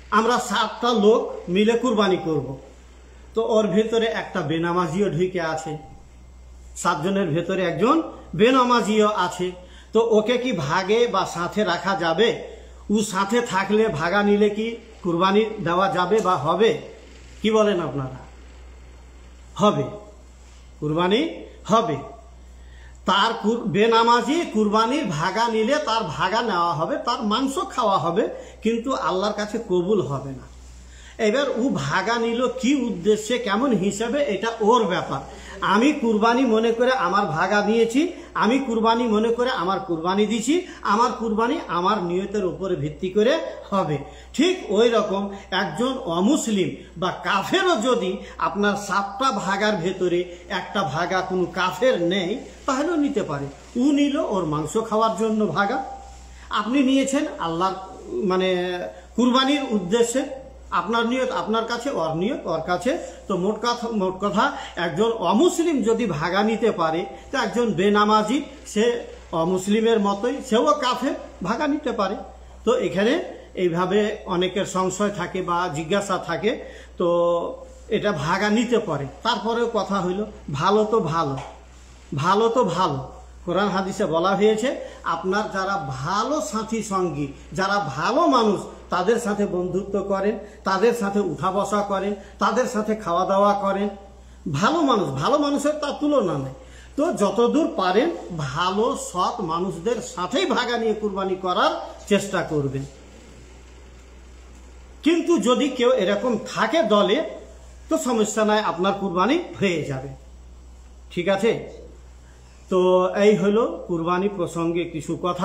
আমরা 7টা লোক মিলে কুরবানি করব। তো ওর ভেতরে একটা বেনামাজিও ঢুকে আছে, 7 জনের ভেতরে একজন বেনামাজিও আছে। তো ওকে কি ভাগে বা সাথে রাখা যাবে? ও সাথে থাকলে ভাগা নিলে কি কুরবানি দেওয়া যাবে বা হবে? কি বলেন আপনারা? হবে, কুরবানি হবে। তার বেনামাজি কুরবানির ভাগা নিলে তার ভাগা নেওয়া হবে, তার মাংস খাওয়া হবে, কিন্তু আল্লাহর কাছে কবুল হবে না। এবার ও ভাগা নিল কি উদ্দেশ্যে, কেমন হিসাবে, এটা ওর ব্যাপার। আমি কুরবানি মনে করে আমার ভাগা নিয়েছি, আমি কুরবানি মনে করে আমার কুরবানি দিছি, আমার কুরবানি আমার নিয়তের উপরে ভিত্তি করে হবে। ঠিক ওই রকম একজন অমুসলিম বা কাফেরও যদি আপনার 7টা ভাগার ভেতরে একটা ভাগা কোনো কাফের নেই, তাহলেও নিতে পারে। ও নিল ওর মাংস খাওয়ার জন্য ভাগা, আপনি নিয়েছেন আল্লাহর মানে কুরবানির উদ্দেশ্যে, আপনার নিয়ত আপনার কাছে, ওর নিয়ত ওর কাছে। তো মোট কথা একজন অমুসলিম যদি ভাগা নিতে পারে, তো একজন বেনামাজি সে অমুসলিমের মতোই, সেও কাফের, ভাগা নিতে পারে। তো এখানে এইভাবে অনেকের সংশয় থাকে বা জিজ্ঞাসা থাকে, তো এটা ভাগা নিতে পারে। তারপরেও কথা হইল ভালো তো ভালো, ভালো তো ভালো। কোরআন হাদিসে বলা হয়েছে আপনার যারা ভালো সাথী সঙ্গী, যারা ভালো মানুষ, তাদের সাথে বন্ধুত্ব করেন, তাদের সাথে উঠা বসা করেন, তাদের সাথে খাওয়া দাওয়া করেন। ভালো মানুষ, ভালো মানুষের তার তুলনা নেই। তো যতদূর পারেন ভালো সৎ মানুষদের সাথেই ভাগা নিয়ে কুরবানি করার চেষ্টা করবেন। কিন্তু যদি কেউ এরকম থাকে দলে, তো সমস্যা নাই, আপনার কুরবানি হয়ে যাবে। ঠিক আছে? তো এই হলো কুরবানি প্রসঙ্গে কিছু কথা।